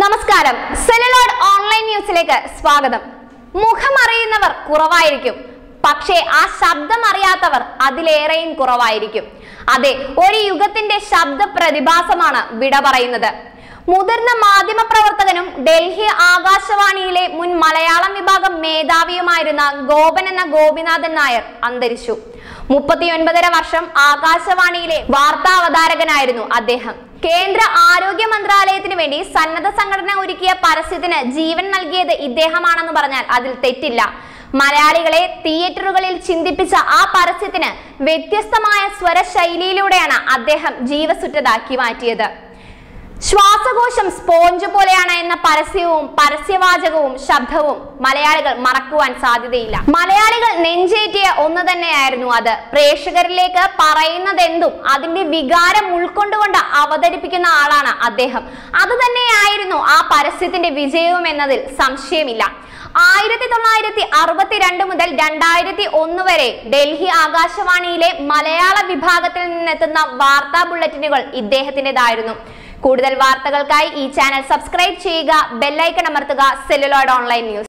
നമസ്കാരം, celluloid online ന്യൂസിലേക്ക് സ്വാഗതം. മുഖമറിയുന്നവർ കുറവായിരിക്കും, പക്ഷേ ആ ശബ്ദം അറിയാത്തവർ അതിലേറെയും കുറവായിരിക്കും. അതെ, ഒരു യുഗത്തിന്റെ ശബ്ദ പ്രതിഭാസമാണ് വിട പറയുന്നത്. മുതിർന്ന മാധ്യമ പ്രവർത്തകനും ഡൽഹി ആകാശവാണിയിലെ മുൻ മലയാളം വിഭാഗം മേധാവിയുമായിരുന്ന ഗോപൻ എന്ന ഗോപിനാഥൻ നായർ അന്തരിച്ചു. 39.5 വർഷം ആകാശവാണിയിലെ വാർത്താ അവതാരകനായിരുന്നു അദ്ദേഹം. കേന്ദ്ര ആരോഗ്യ മന്ത്രാലയത്തിന് വേണ്ടി സന്നദ്ധ സംഘടന ഒരുക്കിയ പരസ്യത്തിന് ജീവൻ നൽകിയത് ഇദ്ദേഹമാണെന്ന് പറഞ്ഞാൽ അതിൽ തെറ്റില്ല. മലയാളികളെ തിയേറ്ററുകളിൽ ചിന്തിപ്പിച്ച ആ പരസ്യത്തിന് വ്യത്യസ്തമായ സ്വരശൈലിയിലൂടെയാണ് അദ്ദേഹം ജീവസുറ്റതാക്കി മാറ്റിയത്. ശ്വാസകോശം സ്പോഞ്ച് പോലെയാണ് എന്ന പരസ്യവും പരസ്യവാചകവും ശബ്ദവും മലയാളികൾ മറക്കുവാൻ സാധ്യതയില്ല. മലയാളികൾ നെഞ്ചേറ്റിയ ഒന്ന് തന്നെയായിരുന്നു അത്. പ്രേക്ഷകരിലേക്ക് പറയുന്നതെന്തും അതിന്റെ വികാരം ഉൾക്കൊണ്ടുകൊണ്ട് അവതരിപ്പിക്കുന്ന ആളാണ് അദ്ദേഹം. അത് തന്നെയായിരുന്നു ആ പരസ്യത്തിന്റെ വിജയവും എന്നതിൽ സംശയമില്ല. 1962 മുതൽ 2001 വരെ ഡൽഹി ആകാശവാണിയിലെ മലയാള വിഭാഗത്തിൽ നിന്നെത്തുന്ന വാർത്താ ബുള്ളറ്റിനുകൾ ഇദ്ദേഹത്തിൻ്റെതായിരുന്നു. കൂടുതൽ വാർത്തകൾക്കായി ഈ ചാനൽ സബ്സ്ക്രൈബ് ചെയ്യുക, ബെല്ലൈക്കൺ അമർത്തുക. Celluloid online news.